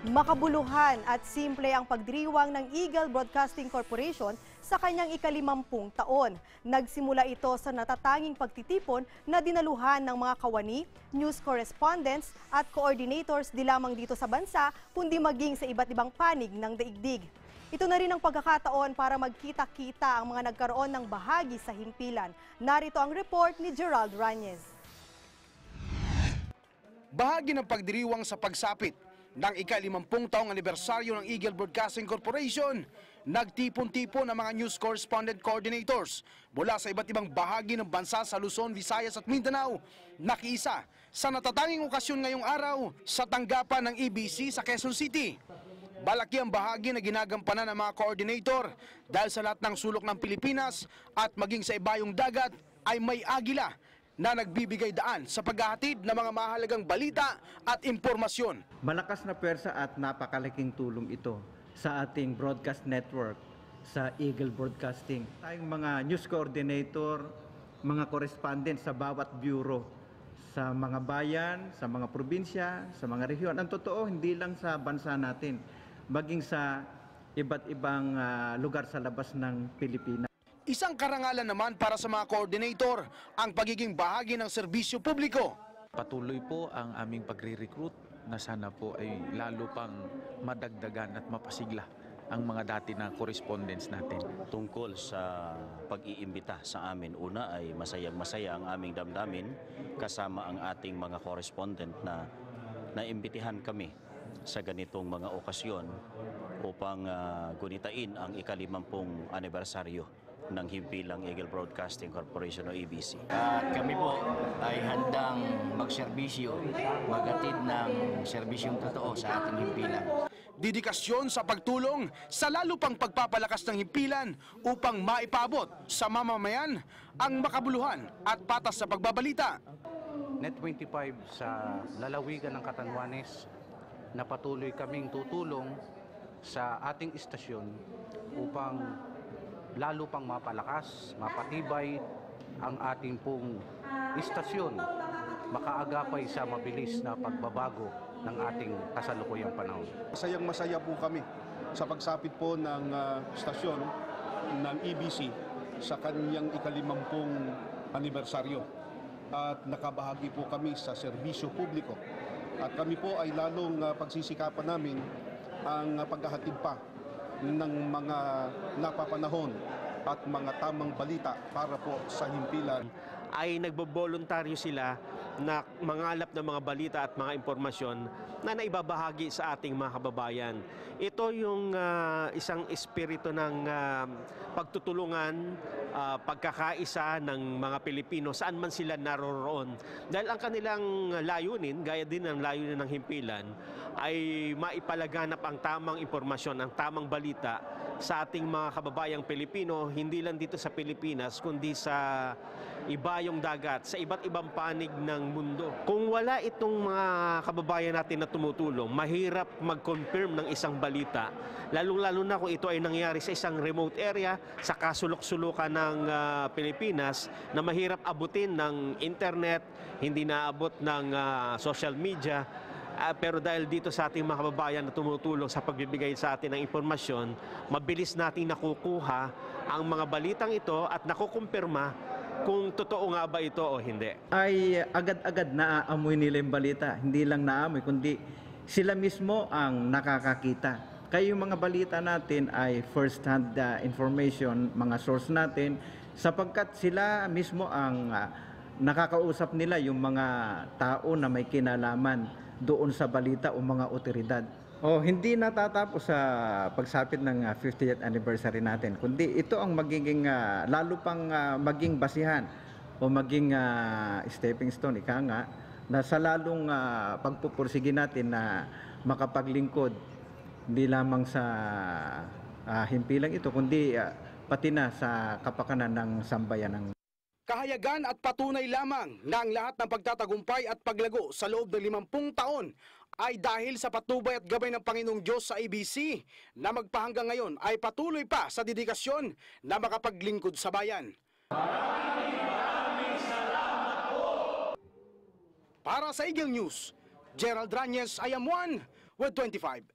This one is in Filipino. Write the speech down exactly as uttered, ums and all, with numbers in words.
Makabuluhan at simple ang pagdiriwang ng Eagle Broadcasting Corporation sa kanyang ikalimampung taon. Nagsimula ito sa natatanging pagtitipon na dinaluhan ng mga kawani, news correspondents at coordinators di lamang dito sa bansa kundi maging sa iba't ibang panig ng daigdig. Ito na rin ang pagkakataon para magkita-kita ang mga nagkaroon ng bahagi sa himpilan. Narito ang report ni Gerald Ranez. Bahagi ng pagdiriwang sa pagsapit ng ikalimampung taong anibersaryo ng Eagle Broadcasting Corporation, nagtipon-tipon ang mga news correspondent coordinators mula sa iba't ibang bahagi ng bansa sa Luzon, Visayas at Mindanao, nakiisa sa natatanging okasyon ngayong araw sa tanggapan ng E B C sa Quezon City. Balaki ang bahagi na ginagampanan ng mga coordinator dahil sa lahat ng sulok ng Pilipinas at maging sa ibayong dagat ay may agila na nagbibigay daan sa paghahatid ng mga mahalagang balita at impormasyon. Malakas na pwersa at napakalaking tulong ito sa ating broadcast network, sa Eagle Broadcasting. Tayong mga news coordinator, mga correspondents sa bawat bureau, sa mga bayan, sa mga probinsya, sa mga rehiyon. Ang totoo, hindi lang sa bansa natin, maging sa iba't ibang uh, lugar sa labas ng Pilipinas. Isang karangalan naman para sa mga coordinator ang pagiging bahagi ng serbisyo publiko. Patuloy po ang aming pagre-recruit na sana po ay lalo pang madagdagan at mapasigla ang mga dati na correspondents natin. Tungkol sa pag-iimbita sa amin, una ay masayang-masaya ang aming damdamin kasama ang ating mga correspondent na naimbitihan kami sa ganitong mga okasyon upang uh, gunitain ang ikalimampung anibersaryo ng himpilang Eagle Broadcasting Corporation o E B C. At kami po ay handang magserbisyo, maghatid ng serbisyong totoo sa ating himpilan. Dedikasyon sa pagtulong sa lalo pang pagpapalakas ng himpilan upang maipabot sa mamamayan ang makabuluhan at patas sa pagbabalita. Net twenty-five sa lalawigan ng Catanduanes na patuloy kaming tutulong sa ating istasyon upang lalo pang mapalakas, mapatibay ang ating pong istasyon, makaagapay sa mabilis na pagbabago ng ating kasalukuyang panahon. Masayang masaya po kami sa pagsapit po ng uh, istasyon ng E B C sa kanyang ikalimampung anibersaryo. At nakabahagi po kami sa serbisyo publiko. At kami po ay lalong uh, pagsisikapan namin ang uh, paghahatid pa ng mga napapanahon at mga tamang balita para po sa himpilan. Ay nagboboluntaryo sila na mangalap ng mga balita at mga impormasyon na naibabahagi sa ating mga kababayan. Ito yung uh, isang espiritu ng uh, pagtutulungan, uh, pagkakaisa ng mga Pilipino saan man sila naroroon. Dahil ang kanilang layunin, gaya din ng layunin ng himpilan, ay maipalaganap ang tamang impormasyon, ang tamang balita sa ating mga kababayang Pilipino, hindi lang dito sa Pilipinas, kundi sa ibayong dagat, sa iba't ibang panig ng mundo. Kung wala itong mga kababayan natin na tumutulong, mahirap mag-confirm ng isang balita, lalong-lalo na kung ito ay nangyari sa isang remote area, sa kasulok-sulukan ng uh, Pilipinas, na mahirap abutin ng internet, hindi naabot ng uh, social media. Uh, pero dahil dito sa ating mga kababayan na tumutulong sa pagbibigay sa atin ng impormasyon, mabilis nating nakukuha ang mga balitang ito at nakukumpirma kung totoo nga ba ito o hindi. Ay agad-agad naaamoy nila yung balita. Hindi lang naamoy, kundi sila mismo ang nakakakita. Kaya yung mga balita natin ay first-hand uh, information, mga source natin, sapagkat sila mismo ang uh, nakakausap nila yung mga tao na may kinalaman doon sa balita o mga otoridad. O hindi natatapos sa pagsapit ng uh, fiftieth anniversary natin, kundi ito ang magiging uh, lalo pang uh, maging basihan o maging uh, stepping stone, ika nga, na sa lalong uh, pagpupursige natin na makapaglingkod hindi lamang sa uh, himpilang ito, kundi uh, pati na sa kapakanan ng sambayanang. Kahayagan at patunay lamang na ang lahat ng pagtatagumpay at paglago sa loob ng limampung taon ay dahil sa patnubay at gabay ng Panginoong Diyos sa E B C na magpahanggang ngayon ay patuloy pa sa dedikasyon na makapaglingkod sa bayan. Maraming maraming salamat po! Para sa Eagle News, Gerald Ranez, I am one with twenty-five.